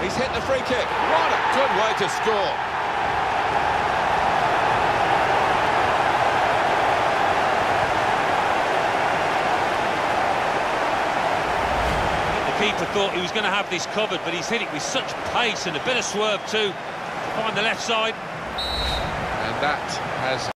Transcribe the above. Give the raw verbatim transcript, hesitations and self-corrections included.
He's hit the free kick. What a good way to score. The keeper thought he was going to have this covered, but he's hit it with such pace and a bit of swerve too to find the left side. And that has